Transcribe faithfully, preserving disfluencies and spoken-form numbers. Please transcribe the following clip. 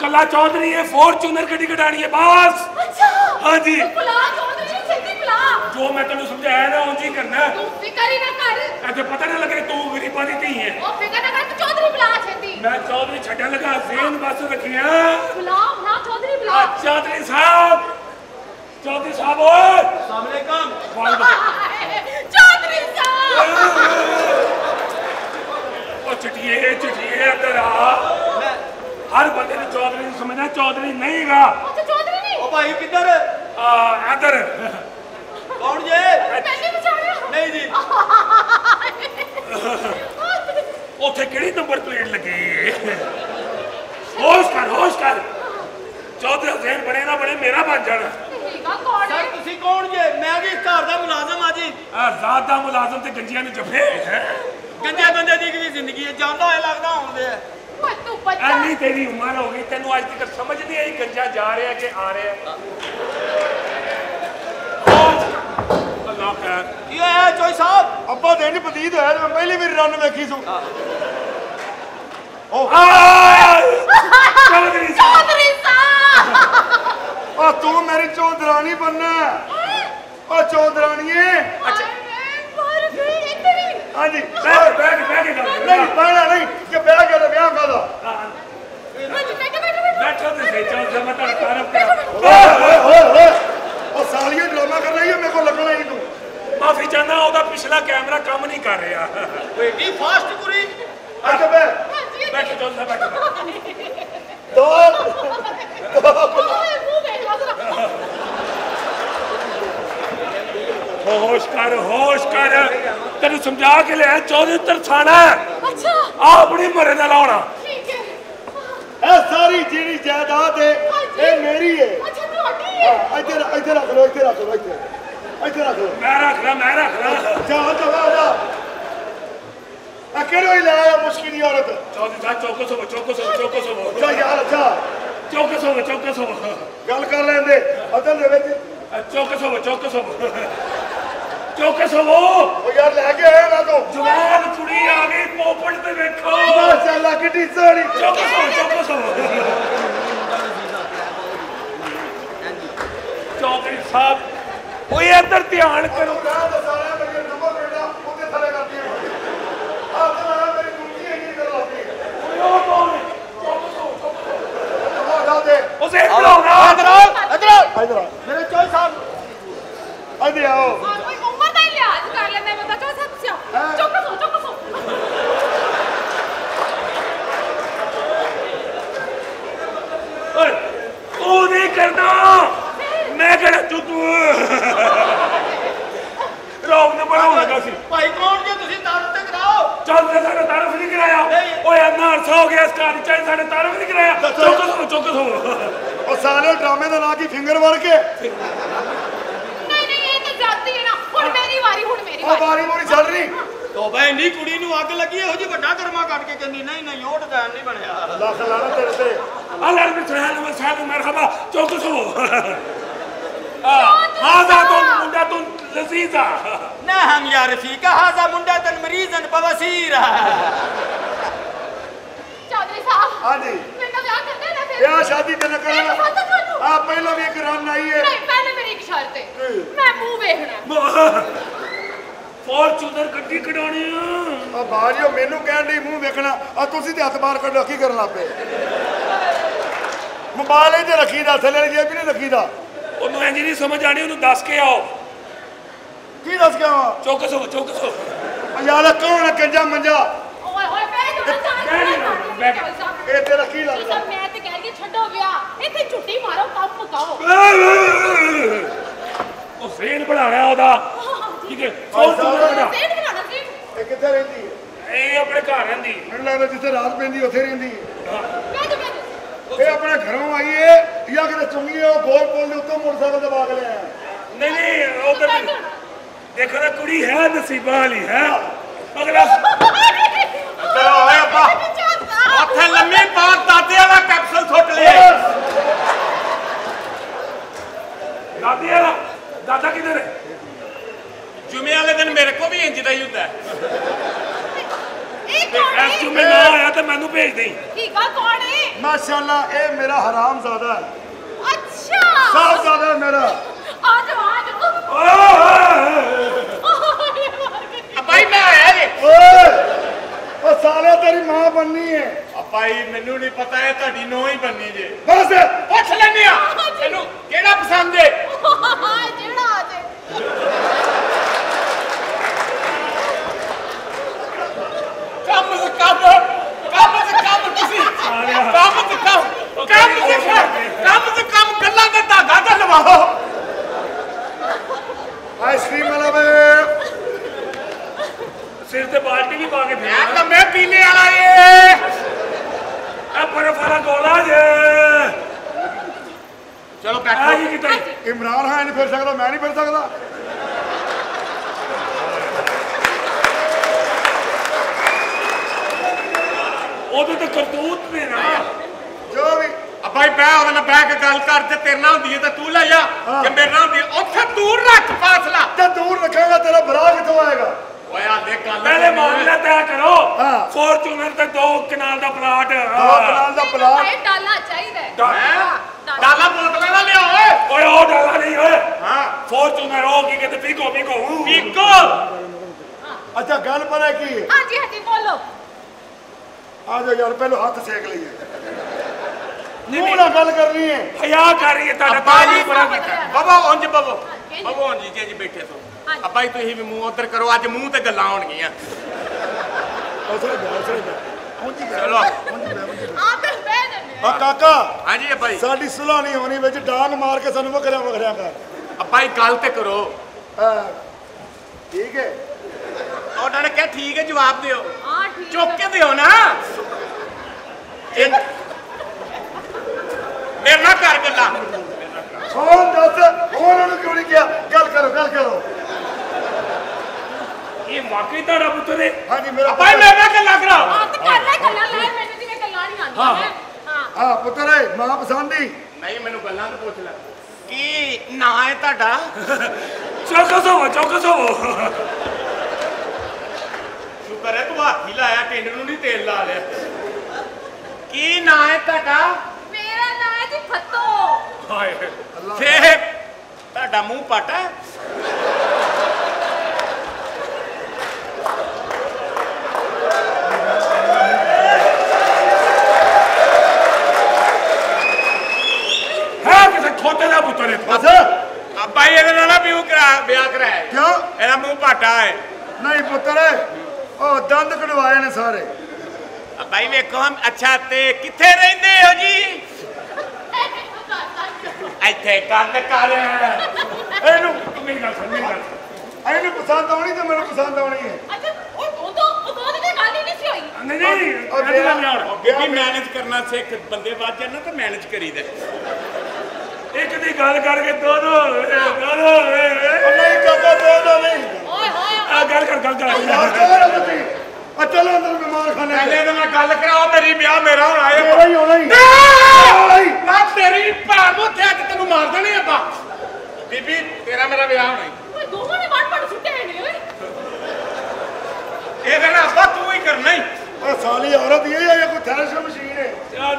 कला चौधरी है फॉर्च्यूनर गड्डी कटानी है बस। अच्छा हाँ जी बुला चौधरी छेती बुला जो मैं तेन समझाया ना उंज ही करना तू फिकर ही ना कर ऐसे पता ना लगे तू गरीबां दी धी है ओ फिकर ना कर तू चौधरी बुला छेती मैं चौधरी छड्डन लगा ज़हन बस रखिया बुला बुला चौधरी बुला चौधरी साहब चौधरी साहब ओए अस्सलाम वालेकुम चौधरी साहब ओ चिटिए चिटिए अंदर आ हर बंदे ने चौधरी समझना चौधरी नहीं गा अच्छा चौधरी नहीं ओ भाई किधर आ इधर कौन जे पहले बचाया नहीं जी उथे केड़ी नंबर प्लेट लगी होश कर होश कर चौधरी हुसैन बने ना बने मेरा बन जाना ठीका कौन है सर ਤੁਸੀਂ ਕੌਣ ਜੇ मैं भी इस घर ਦਾ मुलाजम आ जी रात दा मुलाजम ते गंजियां ने जफे है गंजे बंदे दी भी जिंदगी है जानदा है लगदा आउंदे है ओए तू बच्चा ਐਨੀ ਤੇਰੀ ਉਮਰ ਹੋ ਗਈ ਤੈਨੂੰ ਅੱਜ ਤੱਕ ਸਮਝ ਨਹੀਂ ਆਈ ਗੰਜਾ ਜਾ ਰਿਹਾ ਕਿ ਆ ਰਿਹਾ ਅੱਲਾਹ ਖੈਰ ये है चोई साहब ਅੱਬਾ ਦੇ ਨਹੀਂ ਪਤੀਤ ਹੋਇਆ ਮੈਂ ਪਹਿਲੀ ਵਾਰ ਰਨ ਵੇਖੀ ਸੂ ਚੌਧਰੀ ਸਾਹਿਬ चौधरी साहब ਆ ਤੂੰ ਮੇਰੀ ਚੌਧਰਾਣੀ ਬੰਨਾ ਆ ਚੌਧਰਾਣੀਏ ਅੱਛਾ ਮਾਰ ਗਈ ਇੱਧਰ ਹੀ ਹਾਂਜੀ ਬੈਠ ਬੈਠ ਬੈਠ ਕੇ ਗੱਲ ਨਹੀਂ ਬਾਣਾ ਨਹੀਂ ਕਿ ਬਹਿ ਕੇ ਵਿਆਹ ਕਾਦਾ ਹਾਂਜੀ ਬੈਠੋ ਬੈਠੋ ਬੈਠੋ ਬੈਠੋ ਤੇ ਸਹੀ ਚੌਧਰੀ ਮੈਂ ਤੁਹਾਡਾ ਤਾਰਫ ਕਰਾਂ ਓਏ ਓਏ ਓਏ ਓਏ ਉਹ ਸਾਲੀਏ ਡਰਾਮਾ ਕਰ ਰਹੀ ਹੈ ਮੇਰੇ ਕੋਲ ਲੱਗਣਾ ਹੀ ਤੂੰ ਮਾਫੀ ਚਾਹੁੰਦਾ ਉਹਦਾ ਪਿਛਲਾ ਕੈਮਰਾ ਕੰਮ ਨਹੀਂ ਕਰ ਰਿਹਾ बेटी फास्ट कुरी ਅੱਛਾ ਬੈ ਹਾਂਜੀ ਬੈਠੋ ਚੌਧਰੀ ਸਾਹਿਬ ਬੈਠੋ ਦੋ ਓਏ ਮੂੰਹ ਵੇਖ ਲਾ ਜ਼ਰਾ ਹੋਸ਼ ਕਰ ਹੋਸ਼ ਕਰ ਤੈਨੂੰ ਸਮਝਾ ਕੇ ਲਿਆ ਚੌਧਰੀ ਤਰਸਾਣਾ ਅੱਛਾ ਆ ਆਪਣੀ ਮਰੇ ਨਾਲ ਆਉਣਾ ਠੀਕ ਹੈ ਇਹ ਸਾਰੀ ਜਿਹੜੀ ਜਾਇਦਾਦ ਹੈ ਇਹ ਮੇਰੀ ਹੈ ਅੱਛਾ ਤੁਹਾਡੀ ਹੈ ਹਾਂ, ਇੱਥੇ ਇੱਥੇ ਰੱਖ ਲਓ ਇੱਥੇ ਰੱਖ ਲਓ ਇੱਥੇ ਇੱਥੇ ਰੱਖ ਲਓ ਮੈਂ ਰੱਖ ਲਾ ਮੈਂ ਰੱਖ ਲਾ ਜਾ ਜਾ ਜਾ ਆ ਕਿਹੜਾ ਹੀ ਲਾਇਆ ਮੁਸ਼ਕਿਲ ਔਰਤ ਚੌਧਰੀ ਸਾਹਿਬ ਚੌਕਸ ਹੋਵੋ ਚੌਕਸ ਹੋਵੋ ਚੌਕਸ ਹੋਵੋ ਜਾ ਯਾਰ ਅੱਛਾ ਚੌਕਸ ਹੋਵੋ ਚੌਕਸ ਹੋਵੋ ਗੱਲ ਕਰ ਲੈਂਦੇ ਅਦਲ ਦੇ ਵਿੱਚ ਚੌਕਸ ਹੋਵੋ ਚੌਕਸ ਹੋਵੋ ਚੌਕਸ ਹੋਵੋ ਉਹ ਯਾਰ ਲੈ ਕੇ ਆਇਆ ਨਾ ਤੂੰ ਜਵਾਨ ਕੁੜੀ ਆ ਗਈ ਪੋਪਟ ਤੇ ਵੇਖੋ ਮਾਸ਼ਾਅੱਲਾ ਕਿੱਡੀ ਸੋਹਣੀ ਚੌਕਸ ਹੋਵੋ ਚੌਕਸ ਹੋਵੋ ਚੌਧਰੀ ਸਾਹਿਬ ਓਏ ਇੱਧਰ ਧਿਆਨ ਕਰੋ ਮੈਂ ਤਾਂ ਸਾਰਿਆਂ ਮੇਰੇ ਨੰਬਰ ਬੇਟਾ ਉਹਦੇ ਥੱਲੇ ਕਰਦੀ ਹਾਂ ਆ ਤਾਂ ਮੇਰੀ ਕੁੜੀ ਇੰਨੀ ਕਰ ਲਾਤੀ ਓਏ ਉਹ ਕੌਣ ਹੈ? ਚੌਕਸ ਹੋਵੋ ਚੌਕਸ ਹੋਵੋ ਉਹ ਜਾ ਦੇ ਉਸੇ ਬੁਲਾਉਣਾ इधर आओ इधर आओ ਇਧਰ ਆ मेरे चोई साहब ਇੱਧਰ ਆਓ ਹਾਂ ਕੋਈ ਉਮਰ ਦਾ ਹੀ ਲਿਹਾਜ਼ ਕਰ ਲੈਂਦਾ ਬੰਦਾ ਚੋ ਸੱਚ ਸਿਓ ਚੁੱਪ ਸੋ ਚੁੱਪ ਸੋ ਓਏ ਉਹ ਨਹੀਂ ਕਰਨਾ ਮੈਂ ਕਿਹੜਾ ਚੁੱਪ ਰੋਗ ਨਾ ਬਣਾਉਣ ਲੱਗਾ ਸੀ भाई कौन जे ਤੁਸੀਂ ਤਾਰਫ ਤੇ ਕਰਾਓ ਚੱਲ ਤੇ ਸਾਡੇ ਤਾਰਫ ਨਹੀਂ ਕਰਾਇਆ ਓਏ ਇੰਨਾ ਅਰਸਾ ਹੋ ਗਿਆ ਇਸ ਘਰ ਚਾਹੇ ਸਾਡੇ ਤਾਰਫ ਨਹੀਂ ਕਰਾਇਆ ਚੌਕਸ ਹੋ ਚੌਕਸ ਹੋ ਉਹ ਸਾਲੇ ਡਰਾਮੇ ਦਾ ਨਾਂ ਕੀ ਫਿੰਗਰ ਵੜ ਕੇ ਨਹੀਂ ਨਹੀਂ ਇਹ ਤਾਂ ਜਾਤੀ ਹੈ ਨਾ ਹੁਣ ਮੇਰੀ ਵਾਰੀ ਹੁਣ ਮੇਰੀ ਉਹ ਵਾਰੀ ਬਾਰੀ ਮੋਰੀ ਛੱਡ ਰਹੀ तो भाई इंनी कुड़ी नु अग लगी ਇਹੋ ਜੀ ਵੱਡਾ ਕਰਮਾ ਕੱਟ ਕੇ ਕਹਿੰਦੀ ਨਹੀਂ ਨਹੀਂ ਉਹ ਡਿਜ਼ਾਈਨ ਨਹੀਂ ਬਣਿਆ ਲੱਖ ਲਾਣਾ ਤੇਰੇ ਤੇ अल्लाह बिसराल मसाल मरहबा चौकस हो هذا तुम मुंडा तुम लजीजा نعم يا رفيق هذا مندا مریضا بواسیر ਚੌਧਰੀ ਸਾਹਿਬ ਹਾਂਜੀ ਮੈਂ ਤਾਂ ਵਿਆਹ ਕਰਨਾ ਨਾ ਫਿਰ ਵਿਆਹ ਸ਼ਾਦੀ ਤੇ ਨਾ ਨਹੀਂ ਕਰਨਾ ਪਤਾ ਤੁਹਾਨੂੰ ਆ ਪਹਿਲਾਂ ਵੀ ਇੱਕ ਰਨ ਆਈ ਹੈ ਨਹੀਂ ਪਹਿਲੇ ਮੇਰੀ ਇੱਕ ਸ਼ਰਤ ਹੈ ਮੈਂ ਮੂੰਹ ਵੇਖਣਾ फॉर्च्यूनर गड्डी कढानी ਆ ਬਾਜੀਓ ਮੈਨੂੰ ਕਹਿਣ ਲਈ ਮੂੰਹ ਵੇਖਣਾ ਆ ਤੁਸੀਂ ਤੇ ਹੱਥ ਬਾਹਰ ਕੱਢੋ ਕੀ ਕਰਨ ਲੱਪੇ ਮੋਬਾਈਲ ਇੱਥੇ ਰੱਖੀਦਾ ਥੱਲੇ ਵਾਲੀ ਜੇਬ ਵੀ ਨਹੀਂ ਰੱਖੀਦਾ ਉਹਨੂੰ ਇੰਜ ਨਹੀਂ ਸਮਝ ਆਣੀ ਉਹਨੂੰ ਦੱਸ ਕੇ ਆਓ ਕੀ ਦੱਸ ਕੇ ਆਵਾਂ ਚੌਕਸ ਹੋ ਚੌਕਸ ਹੋ ਆ ਯਾਰ ਕੌਣ ਹੈ ਕੰਜਾ ਮੰਜਾ ਓਏ ਹੋਏ ਬੈਠ ਜਾ ਬੈਠ। ਇਹ ਤੇ ਰੱਖੀ ਸਭ ਲੱਗਦਾ ਮੈਂ ਤੇ ਕਹਿ ਰਹੀ ਛੱਡੋ ਵਿਆਹ ਇੱਥੇ ਝੁੱਟੀ ਮਾਰੋ ਕੰਮ ਮੁਕਾਓ ਉਹ ਫੇਨ ਬਣਾਣਾ ਉਹਦਾ ਠੀਕ ਹੈ ਫॉर्च्यूनਰ ਕਢਾ ਸੇਠ ਬਣਾਉਣਾ ਸੀ ਇਹ ਕਿੱਥੇ ਰਹਿੰਦੀ ਹੈ ਇਹ ਆਪਣੇ ਘਰ ਰਹਿੰਦੀ ਮੈਨੂੰ ਲੱਗਦਾ ਜਿੱਥੇ ਰਾਤ ਪੈਂਦੀ ਉੱਥੇ ਰਹਿੰਦੀ ਹੈ ਬੈਠ ਬੈਠ ਇਹ ਆਪਣੇ ਘਰੋਂ ਆਈ ਹੈ ਜਾਂ ਕਿਤੇ ਚੁੰਗੀ ਹੈ ਉਹ ਗੋਲ ਪੋਲ ਦੇ ਉੱਤੋਂ ਮੋਟਰਸਾਈਕਲ ਤੇ ਬਾਗ ਲਿਆ ਨਹੀਂ ਨਹੀਂ ਉਧਰ ਦੇਖੋ ਨਾ ਕੁੜੀ ਹੈ ਨਸੀਬਾਂ ਵਾਲੀ ਹੈ ਅਗਲਾ ਚਲੋ ਓਏ ਅੱਬਾ ਉੱਥੇ ਲੰਮੀ ਬਾਤ ਦਾਦੇ ਵਾਲਾ ਕੈਪਸੂਲ ਸੁੱਟ ਲਿਆ ਦਾਦੀ ਵਾਲਾ ਦਾਦਾ ਕਿਧਰ ਹੈ ਜੁਮੇ ਵਾਲੇ ਦਿਨ ਮੇਰੇ ਕੋ ਵੀ ਇੰਜ ਦਾ ਹੀ ਹੁੰਦਾ ਇਹ ਕੌਣ ਐਸ ਜੁਮੇ ਨਾ ਆਇਆ ਤੇ ਮੈਨੂੰ ਭੇਜ ਦੇਈ। ਠੀਕ ਆ ਕੌਣ ਹੈ? माशाल्लाह ए मेरा हरामजादा है, ਅੱਛਾ साहबजादा है मेरा। ਆ ਜਾਓ ਆ ਜਾਓ ਭਾਈ ਮੈਂ ਆਇਆ ਜੀ। ओए ओ साले तेरी मां बननी है। ਭਾਈ ਮੈਨੂੰ ਨਹੀਂ ਪਤਾ ਇਹ ਤੁਹਾਡੀ ਨੋ ਹੀ ਬੰਨੀ ਜੇ। बस ਪੁੱਛ ਲੈਨੇ ਆ ਤੈਨੂੰ ਕਿਹੜਾ ਪਸੰਦ ਏ? ਜਿਹੜਾ ਆ ਜੇ ਕੰਮ ਸੇ ਕੰਮ ਕੰਮ ਸੇ ਕੰਮ ਤੁਸੀਂ ਕੰਮ ਸੇ ਕੰਮ ਕੰਮ ਸੇ ਕੰਮ ਸੇ ਕੰਮ ਗੱਲਾਂ ਦਾ ਧਾਗਾ ਤਾਂ ਲਵਾਓ। आइसक्रीम वाला बे ਸਿਰ ਤੇ ਬਾਲਟੀ ਵੀ ਪਾ ਕੇ ਮੈਂ ਫੇਰ ਤਾਂ ਮੈਂ ਪੀਣੇ ਵਾਲਾ ਏ। ਆ ਬਰਫ ਵਾਲਾ ਗੋਲਾ ਜੇ ਚਲੋ ਆ ਬੈਠੋ। ਕੀ ਕੀਤਾ ਈ? इमरान खान नहीं फिर सकता, मैं नहीं फिर सकता। ਉਹਦੇ ਤੇ ਕਰਤੂਤ ਨੇ ਨਾ जो भी ਆ ਭਾਈ ਬਹਿ ਉਹਦੇ ਨਾਲ ਬਹਿ ਕੇ ਗੱਲ ਕਰ ਤੇ ਤੇਰੇ ਨਾਲ ਹੁੰਦੀ ਹੈ ਤਾਂ ਤੂੰ ਲੈ ਜਾ ਕਿ ਮੇਰੇ ਨਾਲ ਹੁੰਦੀ ਹੈ ਉੱਥੇ ਦੂਰ ਰੱਖ ਫਾਸਲਾ। ते दूर रखेगा तेरा भरा कितों आएगा? ਓਏ ਆਲੇ ਗੱਲ ਪਹਿਲੇ ਮਾਮਲਾ ਤੈਅ ਕਰੋ। ਹਾਂ। ਫੋਰਚੂਨਰ ਤੇ ਦੋ ਕਨਾਲ ਦਾ ਪਲਾਟ दो कनाल दा प्लाट। ਇਹ ਡਾਲਾ ਚਾਹੀਦਾ ਹੈ ਹੈਂ? ਡਾਲਾ ਬੋਤਲਾਂ ਨਾ ਲਿਆ ਓਏ। ਓਏ ਉਹ ਡਾਲਾ ਨਹੀਂ ਓਏ ਹਾਂ ਫੋਰਚੂਨਰ ਉਹ ਕੀ ਕਹਿੰਦੇ ਪੀਕੋ ਪੀਕੋ ਪੀਕੋ। अच्छा गल पर है की ਹਾਂਜੀ ਹਾਂਜੀ ਬੋਲੋ। आ जाओ यार, पहले हाथ सेक लिए, मुंह ना गल करनी है। ਹਿਆ ਕਰ ਰਹੀ ਹੈ ਤੁਹਾਡਾ ਅੱਬਾ ਤਾਂ ਜੀ ਜੀ ਬੜਾ ਕੀਤਾ ਬਾਬਾ ਉਂਝ ਬਬੋ ਹਾਂਜੀ। ਬਬੋ ਉਂਝ ਜੀ ਜੀ ਬੈਠੇ ਸੋ ਹਾਂਜੀ। ਅੱਬਾ ਜੀ ਤੁਸੀਂ ਵੀ ਮੂੰਹ ਉਧਰ ਕਰੋ ਅੱਜ ਮੂੰਹ ਤੇ ਗੱਲਾਂ ਹੋਣਗੀਆਂ। उसरे जा उसरे जा पहुंची गया ਚਲੋ पहुंची गया पहुंची गया। ਆ ਤੇ ਬਹਿ ਜੰਨੇ आ काका ਹਾਂਜੀ ਅੱਬਾ ਜੀ। साडी सुलह नहीं होनी विच डांग मार के सानू वखरिया वखरिया कर। ਅੱਬਾ ਜੀ ਗੱਲ ਤੇ ਕਰੋ। हाँ, ठीक है। ਉਹਨਾਂ ਨੇ ਕਿਹਾ ਠੀਕ ਹੈ ਜਵਾਬ ਦਿਓ। ਹਾਂ ਠੀਕ ਚੁੱਕ ਕੇ ਦਿਓ ਨਾ। ਇਹ- ਮੇਰੇ ਨਾਲ ਕਰ ਗੱਲਾਂ। कौन दस उन्होंने क्यों नहीं किया? गल करो गल करो। ਇਹ ਵਾਕਈ ਤੁਹਾਡਾ ਪੁੱਤਰ ਹੈ। हाँ जी मेरा ਅੱਬਾ ਜੀ ਮੇਰੇ ਨਾਲ ਗੱਲਾਂ ਕਰਾਓ। ਆ ਤੇ ਕਰ ਲੈ ਗੱਲਾਂ ਲੈ ਮੈਨੂੰ ਜਿਵੇਂ ਗੱਲਾਂ ਨਹੀਂ ਆਉਂਦੀਆਂ ਹੈ ਹਾਂ हाँ पुत्र है मां पसंद ही। ਨਹੀਂ ਮੈਨੂੰ ਗੱਲਾਂ ਤਾਂ ਪੁੱਛ ਲੈ। ਕੀ ਨਾਂ ਹੈ ਤੁਹਾਡਾ? ਚੌਕਸ ਹੋਵੋ ਚੌਕਸ ਹੋਵੋ ਸ਼ੁਕਰ ਹੈ ਤੂੰ ਹੱਥ ਹੀ ਲਾਇਆ ਟਿੰਡ ਨੂੰ ਨਹੀਂ ਤੇਲ ਲਾ ਲਿਆ। ਕੀ ਨਾਂ ਹੈ ਤੁਹਾਡਾ? ਮੇਰਾ ਨਾਂ ਹੈ ਜੀ ਫੱਤੋ। ਹਾਏ ਫੇਰ ਤੁਹਾਡਾ ਮੂੰਹ ਪਟ ਹੈ। ਹੈ ਕਿਸੇ ਖੋਤੇ ਦਾ ਪੁੱਤਰ ਹੈ बस ਅੱਬਾ ਜੀ ਇਹਦੇ ਨਾਲ ਨਾ ਵਿਆਹ ਕਰਾ ਵਿਆਹ ਕਰਾਇਆ ਜੀ। क्यों ਇਹਦਾ ਮੂੰਹ ਪਾਟਾ ਹੈ। नहीं पुत्र है ओ दंद कटवाए ने सारे। ਅੱਬਾ ਜੀ ਵੇਖੋ ਹਮ ਅੱਛਾ ਤੇ ਕਿੱਥੇ ਰਹਿੰਦੇ ਹੋ ਜੀ? ਇੱਥੇ ਕੰਨ ਕਰ। ਇਹਨੂੰ ਮੇਰੀ ਗੱਲ ਸੁਣ ਮੇਰੀ ਗੱਲ ਸੁਣ। ਇਹਨੂੰ ਪਸੰਦ ਆਉਣੀ ਤੇ ਮੈਨੂੰ ਪਸੰਦ ਆਉਣੀ ਹੈ। ਅੱਛਾ ਉਹ ਉਹ ਤਾਂ ਉਹ ਤਾਂ ਗੱਲ ਹੀ ਨਹੀਂ ਸੀ ਹੋਈ। ਨਹੀਂ ਨਹੀਂ ਉਹ ਇਹਦੇ ਨਾਲ ਵਿਆਹ- ਨਹੀਂ ਆਉਣਾ। ਬੀਬੀ ਮੈਨੇਜ ਕਰਨਾ ਸਿੱਖ ਬੰਦੇ ਬਾਅਦ ਜਾਣਾ ਤਾਂ ਮੈਨੇਜ ਕਰੀਦਾ। ਇੱਕ ਦੀ ਗੱਲ ਕਰਕੇ ਦੋਨੋਂ ਦੋਨੋਂ ਉਹ ਨਹੀਂ ਕਾਕਾ ਦੋ ਦੋ ਨਹੀਂ। ਓਏ ਹੋਏ ਆ ਗੱਲ ਕਰ ਗੱਲ ਯਾਰ ਕਰ ਚਲੋ ਤੁਸੀਂ ਆ ਚਲੋ ਅੰਦਰ ਬਿਮਾਰ ਖਾਨੇ ਪਹਿਲੇ ਇਹਦੇ ਨਾਲ ਗੱਲ ਕਰਾਓ ਮੇਰੀ ਵਿਆਹ ਮੇਰਾ ਹੋਣਾ ਮੇਰਾ ਹੀ ਹੈ। ਹੋਣਾ ਹੀ। ਨਾ! ਮੈਂ ਤੇਰੀ ਭੈਣ ਨੂੰ ਉੱਥੇ ਅੱਜ ਤੈਨੂੰ ਮਾਰ ਦੇਣੀ ਆਪਾਂ। ਬੀਬੀ ਤੇਰਾ ਮੇਰਾ ਵਿਆਹ ਹੋਣਾ ਈ। ਓਏ ਦੋਵਾਂ ਨੇ ਵੜ ਵੜ ਸੁੱਟੇ ਨੇ ਓਏ। ਇਹਦੇ ਨਾਲ ਆਪਾਂ ਤੂੰ ਹੀ ਕਰਨਾ ਹੀ। ਉਹ ਸਾਲੀ ਔਰਤ ਇਹ ਹੈ ਜਾਂ ਕੋਈ